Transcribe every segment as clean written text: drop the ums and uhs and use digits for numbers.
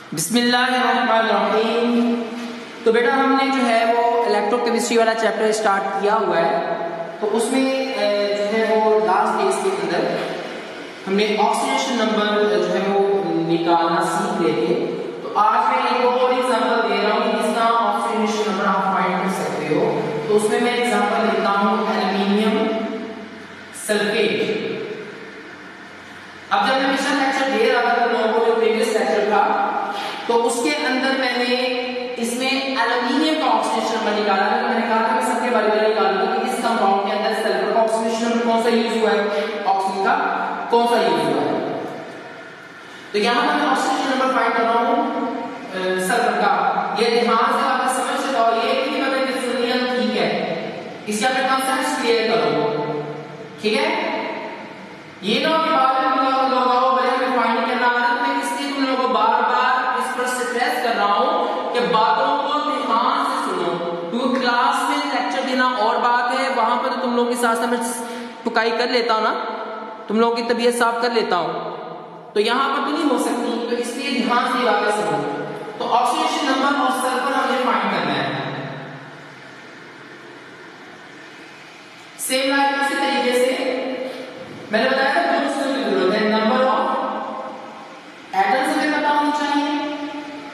बिस्मिल्लाहिर्रहमानिर्रहीम। तो बेटा हमने जो है वो इलेक्ट्रोकेमिस्ट्री वाला चैप्टर स्टार्ट किया हुआ है। तो उसमें जो है वो लास्ट डेज के अंदर हमने ऑक्सीडेशन नंबर जो है वो निकालना सीख लेते। तो आज मैं एक और एग्जांपल दे रहा हूँ कि किस तरह ऑक्सीडेशन नंबर आप फाइंड कर सकते हो। तो उसमें मैं एग्जांपल देता हूँ एल्युमिनियम सल्फेट। अब जब मैं पिछला लेक्चर दे रहा था तो लोगों को जो प्रीवियस लेक्चर था तो उसके अंदर मैंने इसमें एल्युमिनियम का ऑक्सीडेशन नंबर निकाला था। तो मैंने कहा था मैं सबके बारे में निकालूंगा कि इस कंपाउंड के अंदर सल्फर का ऑक्सीडेशन नंबर कौन सा यूज हुआ है, ऑक्सीजन का कौन सा यूज हुआ है। तो यहां पर मैं ऑक्सीडेशन नंबर फाइंड कर रहा हूं सल्फर का। ये ध्यान से आप समझ सकते हो, ये कि मैं डिफरेंशियल ठीक है, इसके अपने कांसेप्ट्स क्लियर करो, ठीक है। ये ना कि बाद में लोग आओ बड़े हमें फाइंड करना आ रहा है, मैं इसलिए तुम लोगों को बार-बार इस पर स्ट्रेस कर रहा हूं कि बातों को ध्यान से सुनो। क्योंकि क्लास में लेक्चर देना और बात है, वहां पर तो तुम लोगों के साथ मैं टुकाई कर लेता हूं ना, तुम लोगों की तबीयत साफ कर लेता हूं, तो यहां पर तो नहीं हो सकती। तो इसलिए ध्यान से बातें सुनो। तो ऑक्सीडेशन नंबर और सल्फर हमें फाइंड करना है। सेम लाइक उसी तरीके से मैंने बताया था दो चीजों की जरूरत है, नंबर ऑफ एटम्स हमें पता होनी चाहिए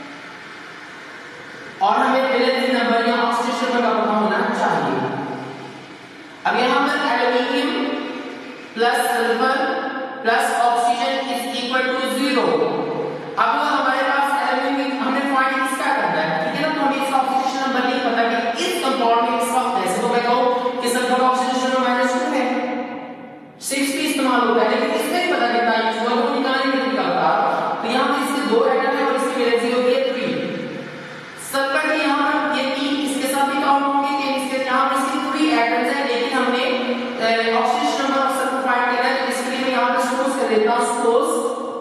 और हमें वैलेंसी नंबर या ऑक्सीडेशन नंबर का पता होना चाहिए। अब यहां पर aluminium plus sulphur plus oxygen is equal to 0। अब हमारे पास एल्युमिनियम हमने फाइंड किसका करना है, ठीक है ना। तो हमें इसका ऑक्सीडेशन नंबर नहीं पता कि इस कंपाउंड में इसका वैसे तो मैं कहूं कि सल्फर का ऑक्सीडेशन नंबर -2 है, 6 भी इस्तेमाल होता है, लेकिन इसमें नहीं पता कितना यूज हुआ, वो निकालने के लिए निकालता। तो यहां पर इसके दो एटम है और इसकी वैलेंसी होती है 3। सल्फर की यहां पर ये 3 इसके साथ भी काउंट होंगे कि इसके यहां पर इसकी 3 एटम्स है, लेकिन हमने oxidation number of sulphur find करना है। तो इसके लिए मैं यहां पर सपोज कर देता हूं, suppose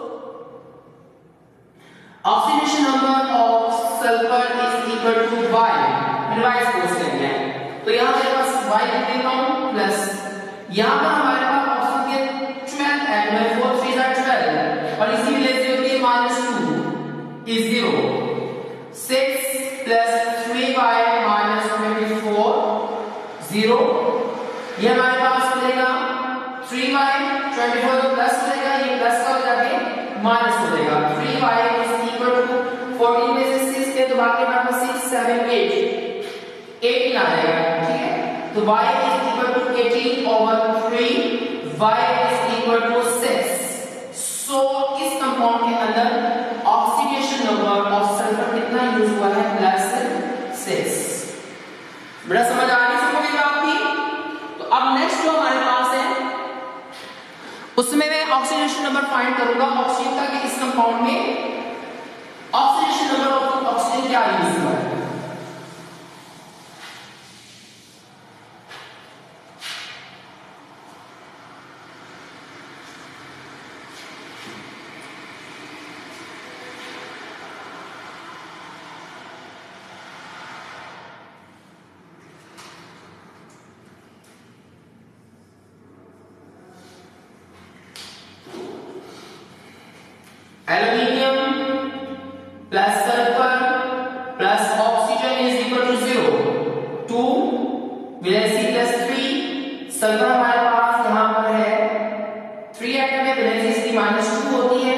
oxidation number of sulphur is equal to y। मैंने y सपोज कर लिया है। तो यहां मेरे पास y लिख देता हूं प्लस यहां पर हमारे पास ऑक्सीजन के 12 एटम है, 4 3 are 12 और इसी वैलेंसी होती है -2 is 0। 6 plus 3y minus 24 0। ये हमारे पास मिलेगा 3y 24 तो प्लस हो जाएगा, ये प्लस का हो जाके माइनस हो जाएगा। 3y is equal to 14 में से 6 के तो बाकी हमारे पास 6 7 8 18 आ जाएगा, ठीक है। तो y is equal to 18 over 3, y is equal to 6। सो इस कंपाउंड के अंदर ऑक्सीडेशन नंबर ऑफ सल्फर कितना यूज हुआ है, +6। बड़ा समझ आ रही समझेगा आपकी। तो अब नेक्स्ट जो हमारे पास है उसमें मैं ऑक्सीडेशन नंबर फाइंड करूंगा ऑक्सीजन का कि इस कंपाउंड में ऑक्सीडेशन नंबर ऑफ ऑक्सीजन क्या यूज हुआ है। Aluminium plus sulphur plus oxygen is equal to 0 2 valency +3। Sulphur हमारे पास यहां पर है 3 एटम है, वैलेंसी इसकी -2 होती है।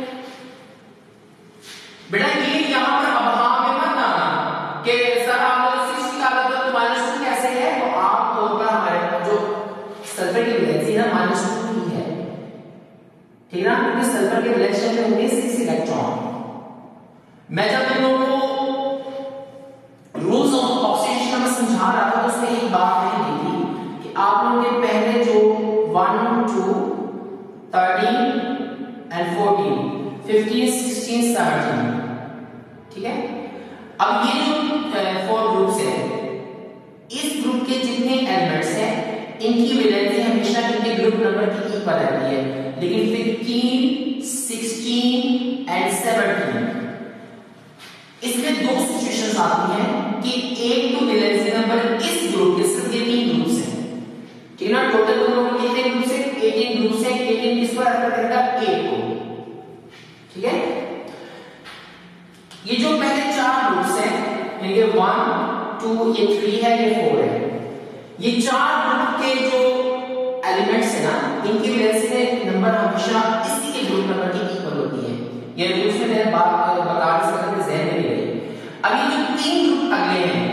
बेटा ये यहां पर अब हां में मत आना कि सर आपने 6 निकाला तो -2 कैसे है। तो आप तौर पर हमारे जो सल्फर की वैलेंसी है -2 ही है, ठीक है ना, क्योंकि सल्फर के वैलेंसी में होंगे 6 इलेक्ट्रॉन। मैं जब तुम लोगों को रूल्स ऑफ ऑक्सीडेशन नंबर समझा रहा था तो उसमें एक बात मैंने दी थी कि आप लोगों के पहले जो 1 2 13 एंड 14 15 16 17, ठीक है। अब ये जो 4 ग्रुप्स है, इस ग्रुप के जितने एलिमेंट्स हैं इनकी वैलेंसी हमेशा इनके ग्रुप नंबर की इक्वल रहती है, लेकिन 15 16 एंड 17 इसमें दो सिचुएशंस आती हैं कि एक तो वैलेंसी नंबर इस ग्रुप के सिर्फ 3 ग्रुप्स हैं, ठीक है ना। टोटल दोनों के कितने ग्रुप्स हैं, 18 ग्रुप्स हैं। 18 किस पर रेफर करेगा, 8 को, ठीक है। ये जो पहले चार ग्रुप्स हैं, ये 1 2 ये 3 है, ये 4 है, ये चार ग्रुप के जो एलिमेंट्स है ना, इनकी वैल्यू में नंबर हमेशा इसी के ग्रुप नंबर की इक्वल होती है। ये ग्रुप्स में मैंने बात बता दी, इसका ध्यान में रही। अब ये जो तीन ग्रुप अगले हैं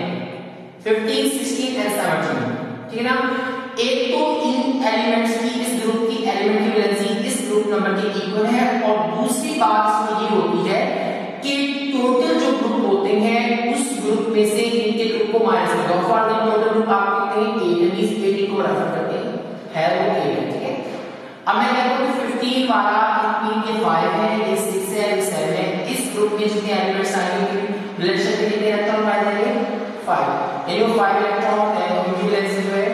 15 16 एंड 17, ठीक है ना, एक तो इन एलिमेंट्स की, इस ग्रुप की एलिमेंट की वैल्यू इस ग्रुप नंबर के इक्वल है, और दूसरी बात इसमें ये होती है कि टोटल जो ग्रुप होते हैं उस ग्रुप में से इनके ग्रुप को माइनस कर दो। फॉर द टोटल ग्रुप आप कहते हैं 8 मींस 8 को रेफर करते हैं, है वो 8 है, ठीक है। अब मैं कहता हूं कि 15 वाला ये 5 है, ये 6 है, ये 7 है, इस ग्रुप में जितने एलिमेंट्स आएंगे रिलेशन में कितने इलेक्ट्रॉन पाए जाएंगे 5, यानी वो 5 इलेक्ट्रॉन है, उनकी वैल्यू जो है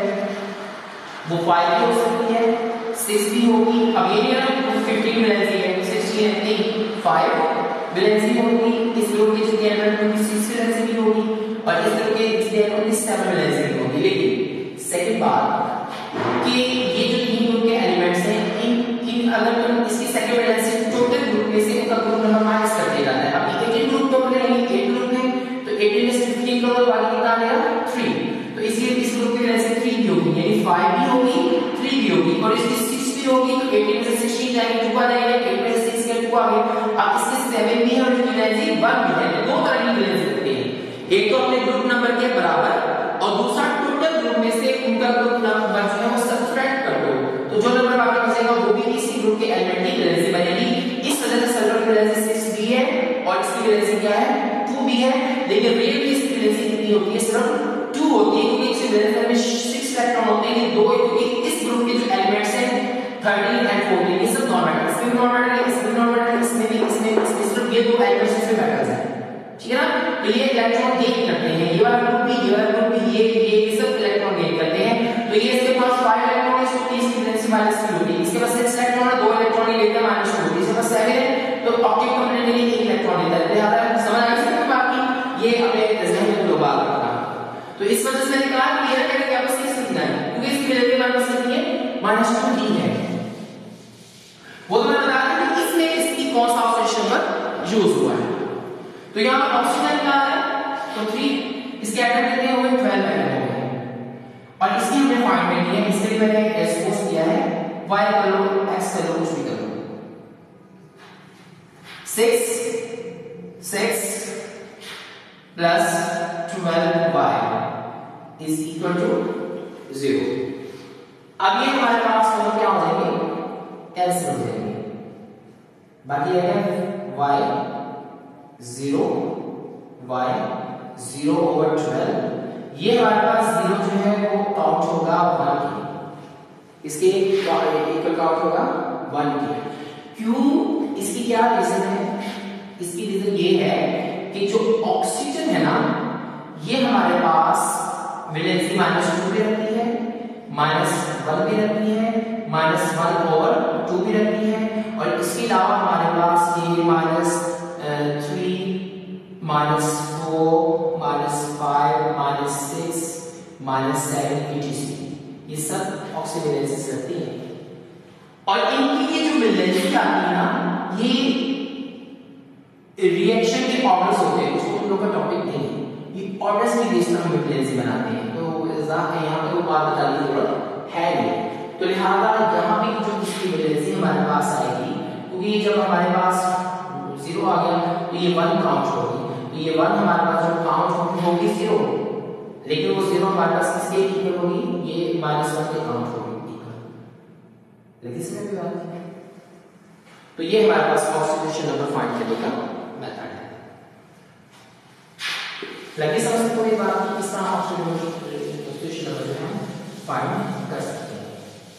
वो 5 भी हो सकती है, 6 भी होगी। अब ये नहीं है ना 15 वैलेंसी है, 16 है, नहीं 5 वैलेंसी होगी, इस ग्रुप की जितनी एलिमेंट होगी 6 वैलेंसी भी होगी, और इस ग्रुप के जितने एलिमेंट 7 वैलेंसी भी होगी। लेकिन सेकंड बात कि ये जो तीन ग्रुप के एलिमेंट्स हैं, इन अगर तुम इसकी सेकंड वैलेंसी टोटल ग्रुप में से उनका ग्रुप नंबर माइनस करते जाता है। अब 18 ग्रुप तो बोले नहीं 8 ग्रुप है, तो 18 में से 15 करो तो बाकी कितना आएगा 3, तो इसलिए इस ग्रुप की वैल्यू 3 भी होगी, यानी 5 भी होगी 3 भी होगी, और इसकी 6 भी होगी, तो 18 में से 16 जाएंगे 2 आ जाएगा, 8 में से 6 गए 2 आ गए। अब इसके 7 भी है और इसकी वैल्यू 1 भी है, दो तरह की वैल्यू होती है, एक तो अपने ग्रुप नंबर के बराबर और दूसरा टोटल ग्रुप में से उनका ग्रुप नंबर जो है वो सब्ट्रैक्ट कर दो, तो जो नंबर बाकी बचेगा वो भी इसी ग्रुप के एलिमेंट की वैल्यू बनेगी। इस वजह से सल्फर की वैल्यू 6 भी है और इसकी वैल्यू क्या है 2 भी है, लेकिन रियल में इसकी वैल्यू कितनी होती है सिर्फ 2 होती है, क्योंकि इसके वैल्यू में 6 इलेक्ट्रॉन होते हैं, 2 क्योंकि इस ग्रुप के जो एलिमेंट्स हैं 13 एंड 14 ये सब नॉन मेटल, इसमें नॉन मेटल, इसमें नॉन मेटल, इसमें भी, इसमें सिर्फ ये दो एलिमेंट्स इसमें मेटल्स हैं, ठीक है ना। तो ये इलेक्ट्रॉन गेन करते हैं, ये वाला ग्रुप भी, ये वाला ग्रुप भी, ये सब इलेक्ट्रॉन गेन करते हैं। तो ये इसके पास 5 इलेक्ट्रॉन है, इसको 30 की वैल्यू माइनस 2 होगी, इसके पास 6 इलेक्ट्रॉन है, 2 इलेक्ट्रॉन ही लेता है माइनस 2 होगी, इसके पास 7 है, तो ऑक्टेट कंप्लीटली 1 इलेक्ट्रॉन लेता है। लिहाजा समझ आ गई बाकी ये अपने ज़हन में ग्लोबल रखना। तो इस वजह से मैंने कहा कि ये करके क्या बस 6 लिखना है, क्योंकि इसकी वैल्यू माइनस कितनी है -2 ही है। वो तो मैंने बताया कि इसमें इसकी कौन सा ऑक्सीडेशन नंबर यूज हुआ है। तो यहां पर ऑक्सीजन क्या है तो 3, इसके एटम कितने हुए 12 एटम हो गए, और इसकी हमने फाइंड करनी है, इसके लिए मैंने एक्सपोज किया है y कर लो x कर लो कुछ भी कर लो, 6 plus 12y is equal to 0। अब ये हमारे पास क्या हो जाएंगे कैंसिल हो जाएंगे, बाकी है y 0 over 12, ये हमारे पास 0 जो है वो काउंट होगा 1 की, इसके इक्वल काउंट होगा 1 की। क्यों, इसकी क्या रीजन है, इसकी रीजन ये है कि जो ऑक्सीजन है ना ये हमारे पास वैलेंसी -2 भी रखती है, -1 भी रखती है, -1 over 2 भी रखती है, और इसके अलावा हमारे पास ये -3 -4 -5 -6 -7 etc. ये सब ऑक्सीडेशंस रहती है, और इनकी ये जो वैलेंसी आती है ना ये रिएक्शन के ऑर्डर्स होते हैं, उसको हम लोग का टॉपिक नहीं है, ये ऑर्डर्स की बेस पर हम वैलेंसी बनाते हैं, तो यहाँ पे वो बात बताने की जरूरत है नहीं। तो लिहाजा यहाँ भी जो इसकी वैलेंसी हमारे पास आएगी, क्योंकि जब हमारे पास 0 आ गया तो ये 1 काउंट होगी, तो ये 1 हमारे पास जो काउंट होगी 0, लेकिन वो 0 हमारे पास किसके इक्वल होगी, ये -1 के काउंट होगी इक्वल, लेकिन इसमें भी बात है। तो ये हमारे पास ऑक्सीडेशन नंबर फाइंड करने का मेथड है। लगी समझ को ये बात कि किस तरह ऑक्सीडेशन नंबर जो है फाइंड कर सकते हैं।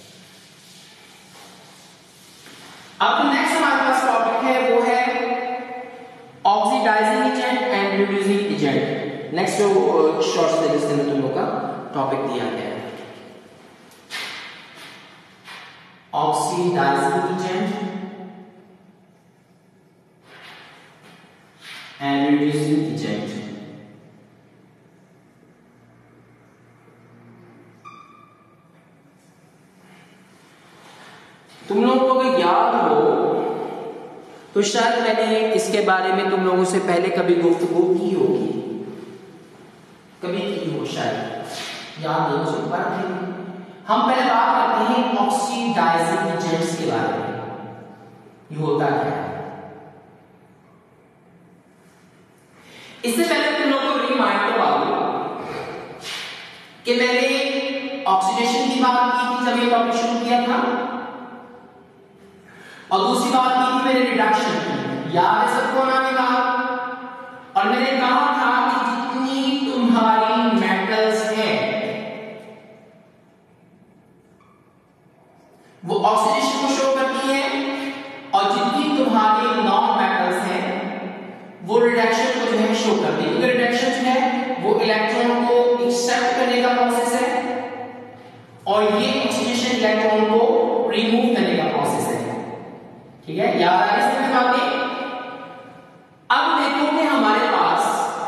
अब नेक्स्ट हमारे पास टॉपिक है वो है oxidising agent and reducing agent. Next जो शॉर्ट सिलेबस के अंदर तुम लोग का टॉपिक दिया गया है oxidising agent and reducing agent. तुम लोगों को अगर याद हो तो तो शायद मैंने इसके बारे में तुम लोगों से पहले कभी गुफ्तगू की होगी, कभी की हो शायद, याद नहीं मुझे पर हम पहले बात करते हैं ऑक्सीडाइजिंग एजेंट्स के बारे में। ये होता क्या है? इससे पहले तुम लोगों को रिमाइंड करवा दूं कि मैंने ऑक्सीडेशन की बात की थी जब ये टॉपिक शुरू किया था, और दूसरी बात की थी मैंने रिडक्शन की, याद है सबको ना? मैंने कहा, और मैंने कहा था कि जितनी तुम्हारी मेटल्स हैं वो ऑक्सीडेशन को शो करती है, और जितनी तुम्हारी नॉन मेटल्स हैं वो रिडक्शन को जो है शो करती है। क्योंकि रिडक्शन जो है वो इलेक्ट्रॉन को एक्सेप्ट करने का प्रोसेस है, और ये ऑक्सीडेशन इलेक्ट्रॉन को रिमूव करने का प्रोसेस है। ठीक है, याद आ रही है बातें? अब देखो कि हमारे पास,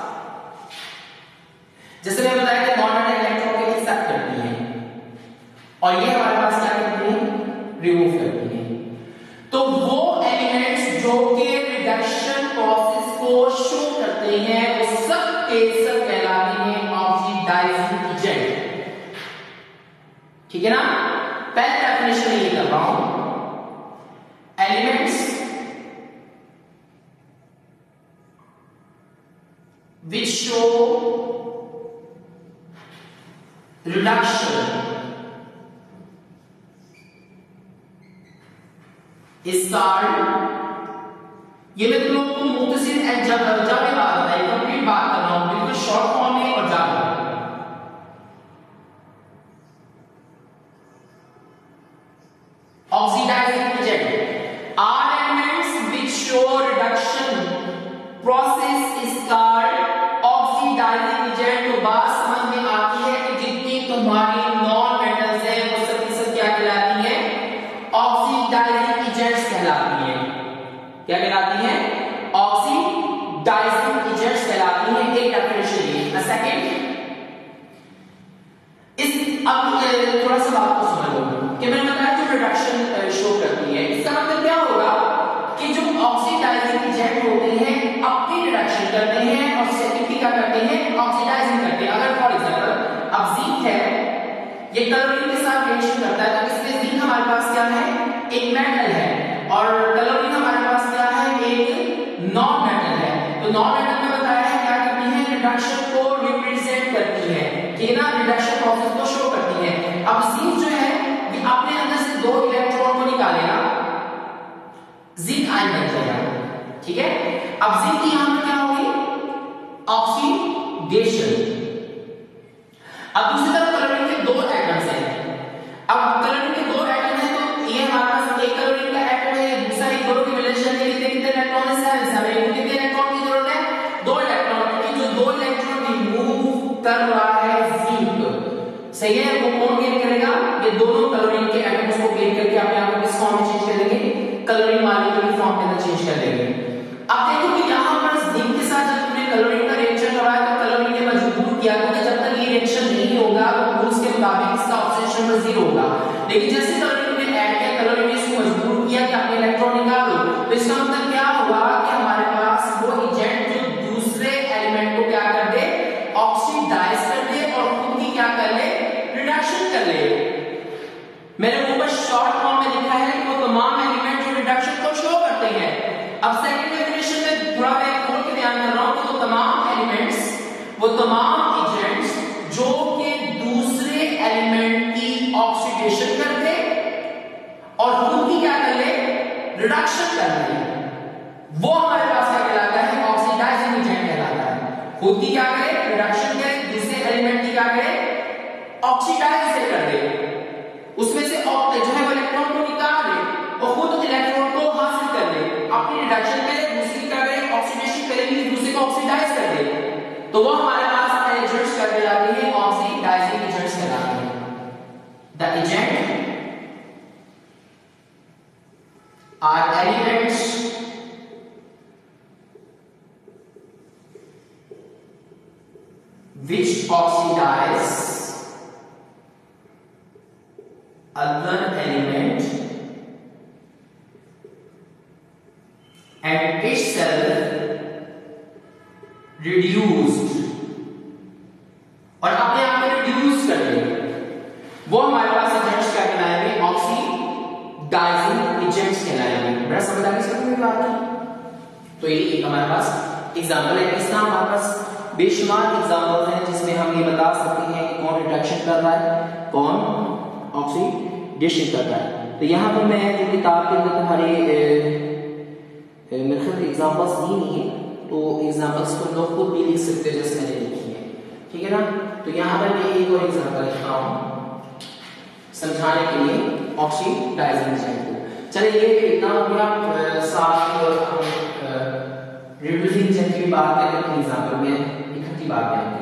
जैसे मैं बताया कि नॉन मेटल इलेक्ट्रॉन को एक्सेप्ट करती है, और ये हमारे पास क्या करती है? रिमूव करती है। तो वो एलिमेंट्स जो कि रिडक्शन प्रोसेस को शो करते हैं वो सब के सब कहलाते हैं ऑक्सीडाइजिंग एजेंट। ठीक है ना? पहले डेफिनेशन ये कर रहा हूं, elements which show reduction is called, ये मैं तुम लोगों को मुख्तसर जब में बात बताई, कंप्लीट बात कर रहा हूं बिल्कुल शॉर्ट फॉर्म में और ज्यादा। Oxidising agent are elements which show reduction process is called oxidising agent. तो बात समझ में आती है कि जितनी तुम्हारी नॉन मेटल्स है वो सब की सब क्या कहलाती है? ऑक्सीडाइजिंग एजेंट्स कहलाती है। क्या कहलाती है? ऑक्सीडाइजिंग एजेंट्स कहलाती है। एक डेफिनेशन ये। सेकंड, इस अब थोड़ा सा बात को समझ लो कि मैंने बताया जो रिडक्शन शो करती है, इसका मतलब क्या होगा कि जो ऑक्सीडाइजिंग एजेंट होते हैं अपनी रिडक्शन करते हैं और सेकेंडरी क्या करते हैं? ऑक्सीडाइजिंग करते हैं। अगर फॉर एग्जांपल अब जिंक है, ये क्लोरीन के साथ रिएक्शन करता है, तो इसमें जिंक हमारे पास क्या है? एक मेटल है, और क्लोरीन हमारे पास क्या है? एक नॉन मेटल है। तो नॉन मेटल में बताया है क्या करती है? रिडक्शन को रिप्रेजेंट करती है, कि ना रिडक्शन प्रोसेस को शो करती है। अब जिंक जो है ये अपने अंदर से दो इलेक्ट्रॉन को निकालेगा, जिंक आयन बन जाएगा। ठीक है, अब जिंक की यहां पर क्या होगी? ऑक्सीडेशन। अब दूसरी तरफ क्लोरीन के दो एटम्स हैं। अब क्लोरीन के दो एटम हैं, तो ये हमारे पास एक क्लोरीन का एटम है, दूसरा एक दोनों की रिलेशन के लिए कितने इलेक्ट्रॉन है? 7 7। कितने इलेक्ट्रॉन की जरूरत है? 2 इलेक्ट्रॉन। क्योंकि जो 2 इलेक्ट्रॉन रिमूव कर रहा है जिंक, सही है, वो कौन गेन करेगा? ये दोनों क्लोरीन के एटम्स को गेन करके अपने आप को किस फॉर्म में चेंज कर देंगे? क्लोरीन मॉलिक्यूल की फॉर्म के अंदर चेंज कर देंगे। अब देखो कि यहां पर जिंक के साथ जब तुमने क्लोरीन का रिएक्शन करवाया तो क्लोरीन ने मजबूर किया, क्योंकि जब तक ये रिएक्शन नहीं होगा तो रूल्स के मुताबिक इसका ऑक्सीडेशन नंबर 0 होगा। लेकिन जैसे क्लोरीन ने ऐड किया, क्लोरीन ने इसको मजबूर किया कि अपने इलेक्ट्रॉन निकालो, तो इसका मतलब क्या हुआ कि हमारे पास वो एजेंट जो दूसरे एलिमेंट को क्या कर दे? ऑक्सीडाइज कर दे, और खुद की क्या कर ले? रिडक्शन कर ले। मैंने ऊपर शॉर्ट फॉर्म में लिखा है कि वो तमाम एलिमेंट जो रिडक्शन को शो करते हैं। अब सेकंड डेफिनेशन में थोड़ा मैं खोल के ध्यान कर रहा हूं कि वो तमाम एलिमेंट्स, वो तमाम एजेंट्स जो कि दूसरे एलिमेंट की ऑक्सीडेशन कर दे और खुद की क्या कर ले? रिडक्शन कर ले, वो हमारे पास क्या कहलाता है? ऑक्सीडाइजिंग एजेंट कहलाता है। खुद की क्या करे? रिडक्शन करे, दूसरे एलिमेंट की क्या करे? ऑक्सीडाइज से कर दे, उसमें से जो है वो इलेक्ट्रॉन को निकाल दे और खुद इलेक्ट्रॉन को हासिल कर ले, अपनी रिडक्शन करे, दूसरी क्या करे? ऑक्सीडेशन करेगी, दूसरे को ऑक्सीडाइज कर दे, तो वो हमारे पास एजेंट्स कर जाते हैं, ऑक्सीडाइजिंग एजेंट्स कहलाते हैं। The agent are elements which oxidize other element reduced और अपने आप में रिड्यूस कर दे, वो हमारे पास एजेंट्स क्या कहलाएंगे? ऑक्सीडाइजिंग एजेंट्स कहलाएंगे। बड़ा समझ आ गई सबको बात की? तो ये एक हमारे पास एग्जांपल है। इसका हमारे पास बेशुमार एग्जांपल्स हैं जिसमें हम ये बता सकते हैं कि कौन रिडक्शन कर रहा है, कौन ऑक्सीडेशन कर रहा है। तो यहाँ पर मैं जो किताब के अंदर तुम्हारे मेरे ख्याल एग्जांपल्स दी नहीं है, तो एग्जांपल्स तुम लोग खुद भी लिख सकते हो जैसे मैंने लिखी है, ठीक है ना। तो यहाँ पर मैं एक और एग्जांपल लिखता हूँ समझाने के लिए ऑक्सीडाइजिंग एजेंट को। चलिए ये इतना हो गया। साथ और रिड्यूसिंग एजेंट की बात करें तो एग्जांपल में इकट्ठी बात करेंगे।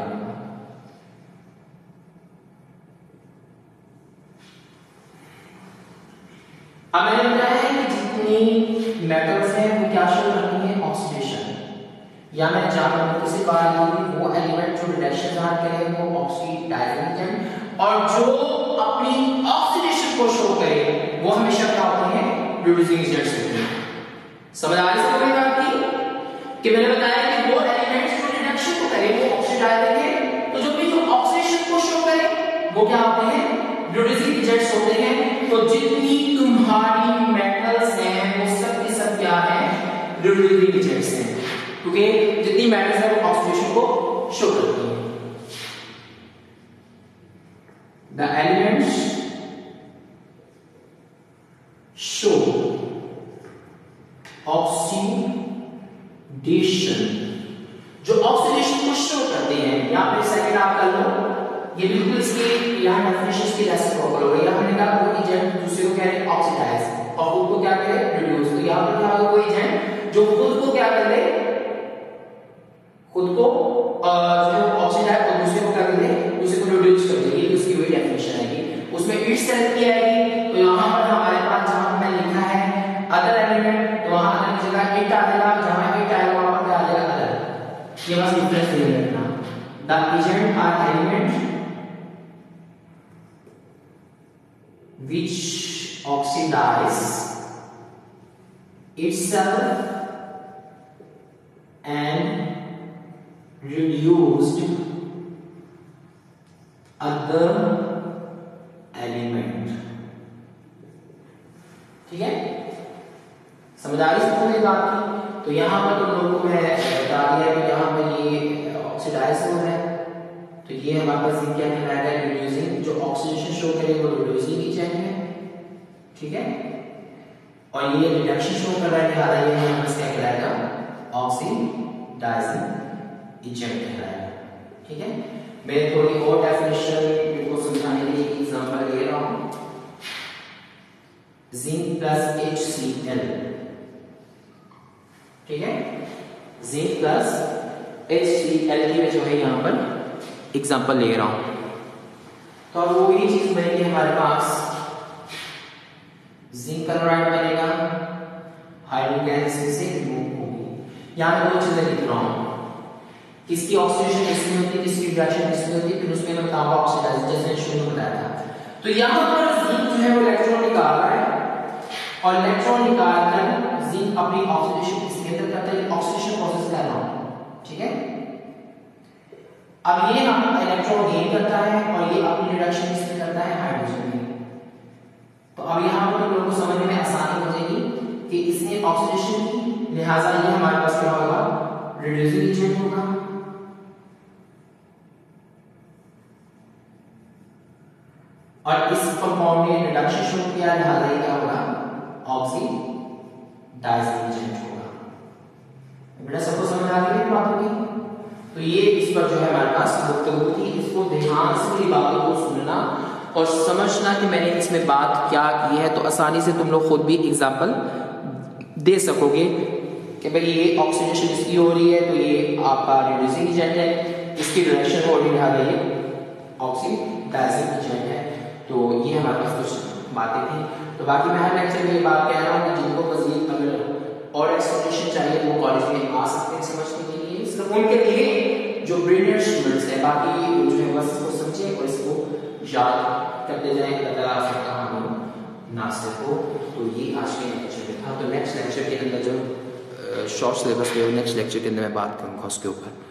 अब मैंने बताया है कि जितनी मेटल्स हैं वो क्या शो करती हैं? ऑक्सीडेशन। या मैंने जहां पर किसी बात की वो एलिमेंट जो रिडक्शन जहां करे वो ऑक्सीडाइजिंग एजेंट, और जो अपनी ऑक्सीडेशन को शो करे वो हमेशा क्या होते हैं? रिड्यूसिंग एजेंट्स होते हैं। समझ आ रही है बात की? कि मैंने बताया कि वो एलिमेंट्स जो रिडक्शन को करे वो ऑक्सीडाइजिंग है, तो जो भी जो ऑक्सीडेशन को शो करे वो क्या होते हैं? रिड्यूसिंग एजेंट्स होते हैं। तो जितनी तुम्हारी मेटल्स हैं वो सब की सब क्या है? रिड्यूसिंग एजेंट्स हैं, क्योंकि जितनी मेटल्स हैं वो ऑक्सीडेशन को शो करती हैं। द एलिमेंट्स शो ऑक्सीडेशन, जो ऑक्सीडेशन को शो करते हैं। यहां पे सेकंड आप कर लो, ये बिल्कुल इसके यहां डेफिनेशन की रेसिप्रोकल हो गई। यहां हमने कहा वो एजेंट दूसरे को कह रहे हैं ऑक्सीडाइज और खुद को क्या करे? रिड्यूस। तो यहां पर क्या होगा? वो एजेंट जो खुद को क्या कर ले? खुद को जो ऑक्सीडाइज और दूसरे को क्या कर ले? दूसरे को रिड्यूस कर दे। ये उसकी वही डेफिनेशन आएगी। उसमें इट सेल्फ की आएगी। तो यहां पर हमारे पास जहां मैंने लिखा है अदर एलिमेंट, तो वहां अदर की जगह इट आ जाएगा, जहां इट आएगा वहां पर क्या आ जाएगा? अदर। ये बस डिफरेंस दे रखना। The agent are element which oxidize itself and reduced other element। ठीक है, समझ आ रही है बात की? तो यहां पर तुम लोगों को मैं बता दिया कि यहां पर ये ऑक्सीडाइज हो है, तो ये हमारे पास क्या कहलाएगा? रिड्यूसिंग। जो ऑक्सीडेशन शो करेगा वो रिड्यूसिंग एजेंट है, ठीक है। और ये रिडक्शन शो कर रहा है, लिहाजा ये हमारे पास क्या कहलाएगा? ऑक्सीडाइजिंग एजेंट कहलाएगा, ठीक है। मैं थोड़ी और डेफिनेशन को समझाने के लिए एक एग्जांपल ले रहा हूं। जिंक प्लस HCl, ठीक है। जिंक प्लस HCl की मैं जो है यहां पर एग्जांपल ले रहा हूं। तो अब वो ही चीज बनेगी हमारे पास, जिंक क्लोराइड बनेगा, हाइड्रोजन से रिमूव होगी। यहां पर दो चीजें लिख रहा हूं, किसकी ऑक्सीडेशन किसमें होती है, किसकी रिडक्शन किसमें होती है, फिर उसमें मैं बताऊंगा ऑक्सीडाइज, जैसे शुरू में बताया था। तो यहां पर जिंक जो है वो इलेक्ट्रॉन निकाल रहा है और इलेक्ट्रॉन निकालकर जिंक अपनी ऑक्सीडेशन किसके अंदर करता है? ऑक्सीडेशन प्रोसेस कर रहा हूं, ठीक है। अब ये हम इलेक्ट्रॉन गेन करता है और ये अपनी रिडक्शन किसमें करता है? हाइड्रोजन में। तो अब यहां पर हम लोगों को समझने में आसानी हो जाएगी कि इसने ऑक्सीडेशन की, लिहाजा ये हमारे पास क्या होगा? रिड्यूसिंग एजेंट होगा। और इस कंपाउंड ने रिडक्शन शो किया, लिहाजा ये क्या होगा? ऑक्सीडाइजिंग एजेंट होगा। बेटा सबको समझ आ गई बात होगी? तो ये इस पर जो है हमारे पास गुफ्तगू थी। इसको ध्यान से मेरी बातों को सुनना और समझना कि मैंने इसमें बात क्या की है, तो आसानी से तुम लोग खुद भी एग्जांपल दे सकोगे कि भाई ये ऑक्सीडेशन इसकी हो रही है तो ये आपका रिड्यूसिंग एजेंट है, इसकी रिडक्शन हो रही है ये ऑक्सीडाइजिंग एजेंट है। तो ये हमारे पास कुछ बातें थी। तो बाकी मैं हर लेक्चर में ये बात कह रहा हूँ कि जिनको मजीद अगर और एक्सप्लेनेशन चाहिए वो कॉलेज में आ सकते हैं समझने के लिए। सिर्फ उनके लिए जो ब्रिलियंट स्टूडेंट्स हैं, बाकी जो है बस इसको समझे और इसको याद करते जाएं, नासिर हो। तो ये आज के लेक्चर में था। तो नेक्स्ट लेक्चर के अंदर जो शॉर्ट सिलेबस पे नेक्स्ट लेक्चर के अंदर मैं बात करूँगा उसके ऊपर।